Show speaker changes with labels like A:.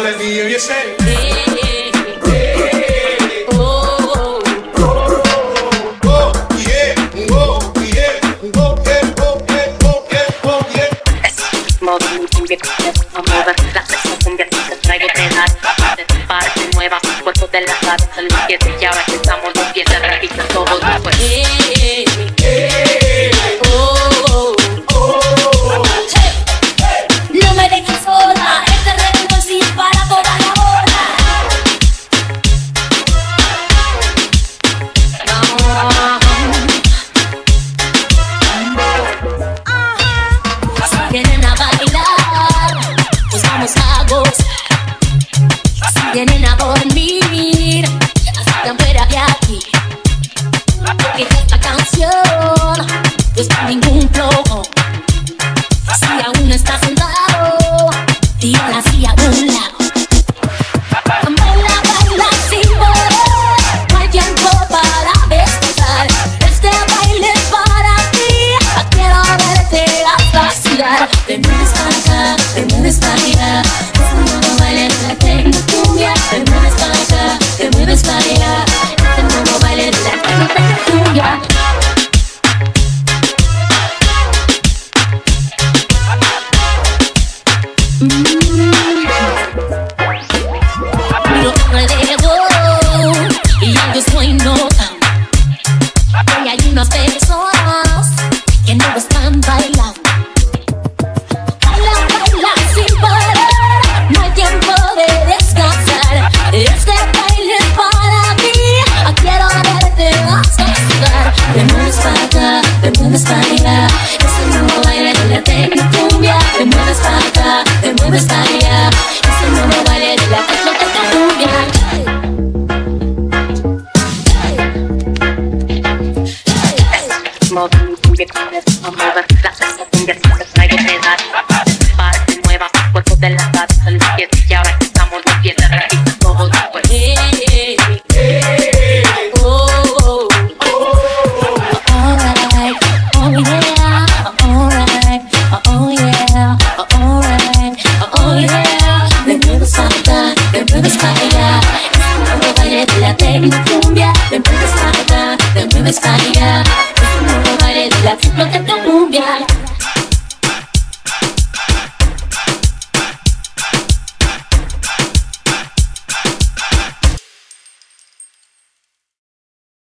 A: let me hear you say.
B: Parte nueva, cuerpo de la casa, el 7 y ahora que estamos los pies de repito todo después.
C: No me dejes sola, este ritmo sí es para toda la bola. Si vienen a bailar, pues vamos a gozar. Vienen a dormir, hasta fuera de aquí. Porque esta canción no es para ningún flojo. Si aún no estás sentado, tírala así a un lado. Baila, baila sin parar, no hay tiempo para descansar. Este baile es para ti, quiero verte a vacilar. Te mueves para acá, te mueves para allá. Es un nuevo baile de la tecnocumbia. Te mueves para acá, te mueves para allá. Es un nuevo baile de la tecnocumbia. Miro alrededor y algo estoy notando. Que hay unas personas que no están bailando. Baila, baila sin parar, no hay tiempo de descansar. Este baile es para ti, quiero verte vacilar. Te mueves para acá, te mueves para allá. Es el nuevo baile de la tecnocumbia. Te mueves para acá, te mueves para allá. Es el nuevo baile de la tecnocumbia.
B: Parte nueva, cuerpo de la casa, el 7 y ahora que estamos los pies de repito todo después.
C: Tecnocumbia, te mueves para acá, te mueves para allá. Es un nuevo baile de la tecnocumbia.